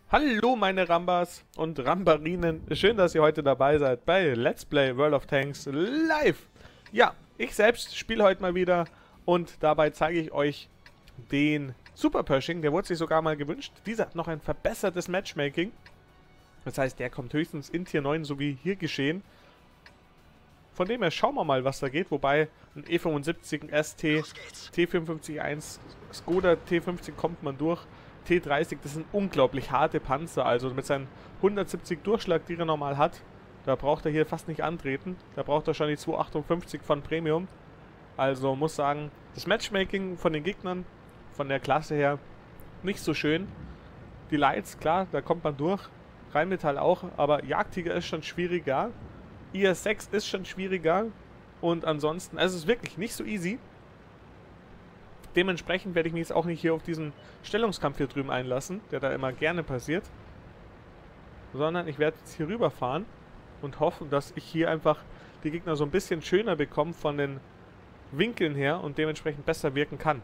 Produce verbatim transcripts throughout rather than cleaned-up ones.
Hallo meine Rambas und Rambarinen, schön, dass ihr heute dabei seid bei Let's Play World of Tanks live. Ja, ich selbst spiele heute mal wieder und dabei zeige ich euch den Super Pershing, der wurde sich sogar mal gewünscht. Dieser hat noch ein verbessertes Matchmaking, das heißt, der kommt höchstens in Tier neun, so wie hier geschehen. Von dem her schauen wir mal, was da geht, wobei ein E fünfundsiebzig, ein S T, T vierundfünfzig eins, Skoda T fünfzig kommt man durch. T dreißig, das sind unglaublich harte Panzer, also mit seinen hundertsiebzig Durchschlag, die er normal hat, da braucht er hier fast nicht antreten. Da braucht er schon die zweihundertachtundfünfzig von Premium. Also muss sagen, das Matchmaking von den Gegnern, von der Klasse her, nicht so schön. Die Lights, klar, da kommt man durch. Rheinmetall auch, aber Jagdtiger ist schon schwieriger. I S sechs ist schon schwieriger. Und ansonsten, also es ist wirklich nicht so easy. Dementsprechend werde ich mich jetzt auch nicht hier auf diesen Stellungskampf hier drüben einlassen, der da immer gerne passiert. Sondern ich werde jetzt hier rüberfahren und hoffen, dass ich hier einfach die Gegner so ein bisschen schöner bekomme von den Winkeln her und dementsprechend besser wirken kann.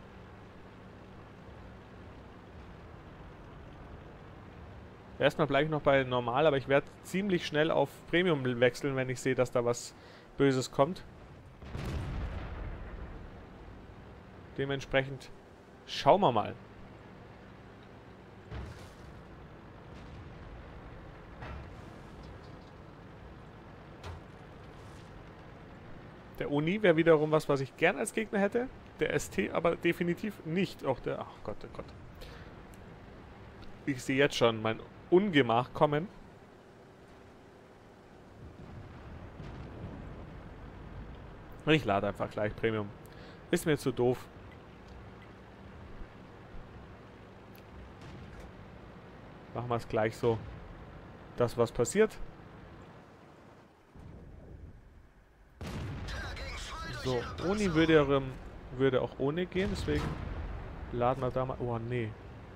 Erstmal bleibe ich noch bei normal, aber ich werde ziemlich schnell auf Premium wechseln, wenn ich sehe, dass da was Böses kommt. Dementsprechend schauen wir mal. Der Oni wäre wiederum was, was ich gern als Gegner hätte. Der S T aber definitiv nicht. Auch der... Ach Gott, oh Gott. Ich sehe jetzt schon mein Ungemach kommen. Ich lade einfach gleich Premium. Ist mir zu doof. Machen wir es gleich so, dass was passiert. So, Oni würde, würde auch ohne gehen, deswegen laden wir da mal... Oh, nee.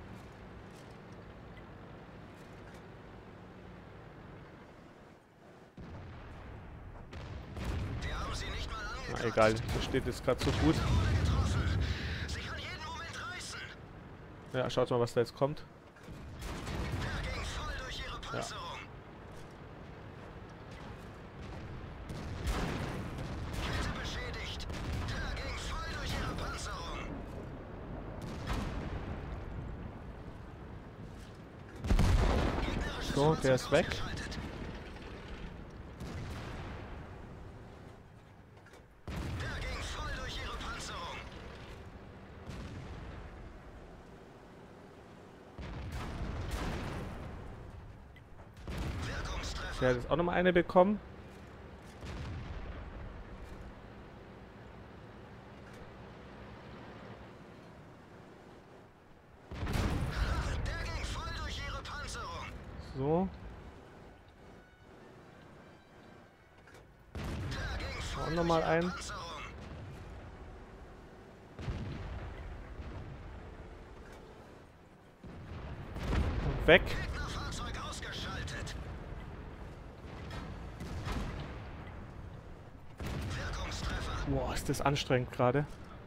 Na egal, das steht jetzt gerade so gut. Ja, schaut mal, was da jetzt kommt. Ja. So, der ist weg. Der hat jetzt auch nochmal eine bekommen. So. Auch nochmal ein. Und weg. Boah, ist das anstrengend gerade.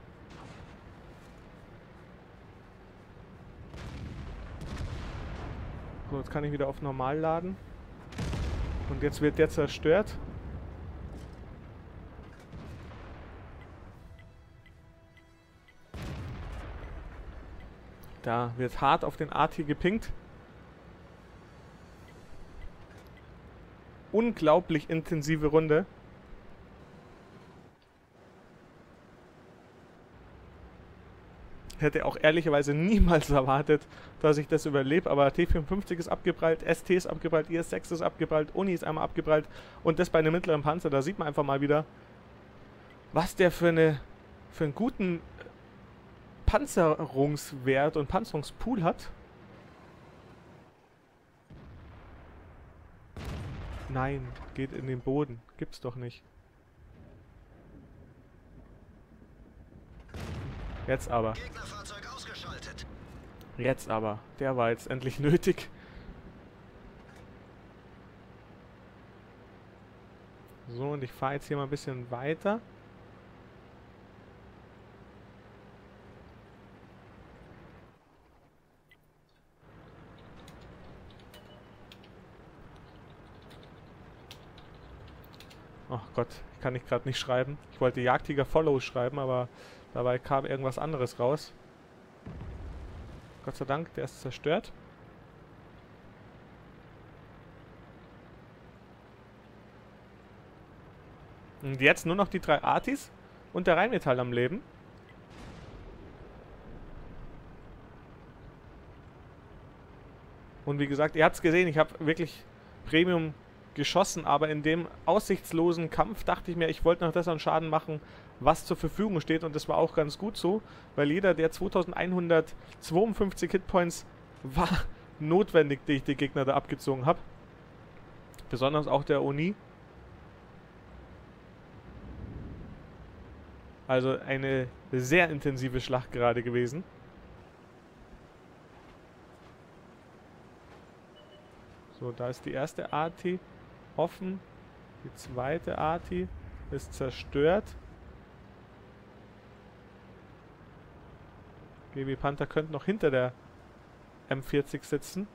So, jetzt kann ich wieder auf normal laden. Und jetzt wird der zerstört. Da wird hart auf den A T gepinkt. Unglaublich intensive Runde. Hätte auch ehrlicherweise niemals erwartet, dass ich das überlebe, aber T vierundfünfzig ist abgeprallt, S T ist abgeprallt, I S sechs ist abgeprallt, Uni ist einmal abgeprallt und das bei einem mittleren Panzer, da sieht man einfach mal wieder, was der für, eine, für einen guten Panzerungswert und Panzerungspool hat. Nein, geht in den Boden, gibt's doch nicht. Jetzt aber. Jetzt aber. Der war jetzt endlich nötig. So, und ich fahre jetzt hier mal ein bisschen weiter. Oh Gott, kann ich gerade nicht schreiben. Ich wollte Jagdtiger Follow schreiben, aber dabei kam irgendwas anderes raus. Gott sei Dank, der ist zerstört. Und jetzt nur noch die drei Artis und der Rheinmetall am Leben. Und wie gesagt, ihr habt es gesehen, ich habe wirklich Premium geschossen, aber in dem aussichtslosen Kampf dachte ich mir, ich wollte noch das an Schaden machen, was zur Verfügung steht, und das war auch ganz gut so, weil jeder der zweitausendeinhundertzweiundfünfzig Hitpoints war notwendig, die ich die Gegner da abgezogen habe. Besonders auch der Oni. Also eine sehr intensive Schlacht gerade gewesen. So, da ist die erste Arti offen. Die zweite Arti ist zerstört. G B Panther könnte noch hinter der M vierzig sitzen.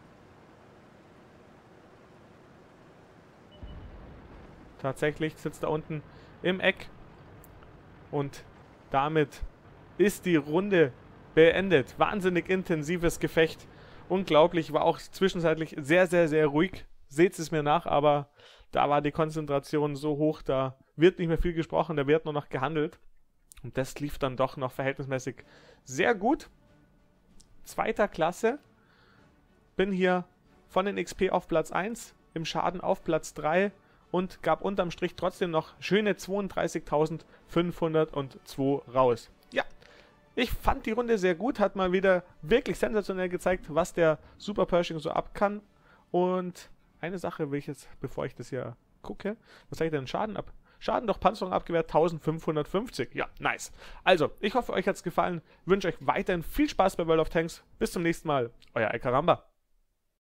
Tatsächlich sitzt da unten im Eck. Und damit ist die Runde beendet. Wahnsinnig intensives Gefecht. Unglaublich, war auch zwischenzeitlich sehr, sehr, sehr ruhig. Seht es mir nach, aber da war die Konzentration so hoch, da wird nicht mehr viel gesprochen, da wird nur noch gehandelt. Und das lief dann doch noch verhältnismäßig sehr gut. Zweiter Klasse. Bin hier von den X P auf Platz eins, im Schaden auf Platz drei und gab unterm Strich trotzdem noch schöne zweiunddreißigtausendfünfhundertzwei raus. Ja. Ich fand die Runde sehr gut, hat mal wieder wirklich sensationell gezeigt, was der Super Pershing so ab kann. Und eine Sache will ich jetzt, bevor ich das hier gucke, was zeigt denn Schaden ab? Schaden durch Panzerung abgewehrt eintausendfünfhundertfünfzig. Ja, nice. Also, ich hoffe, euch hat es gefallen. Wünsche euch weiterhin viel Spaß bei World of Tanks. Bis zum nächsten Mal. Euer Alcaramba.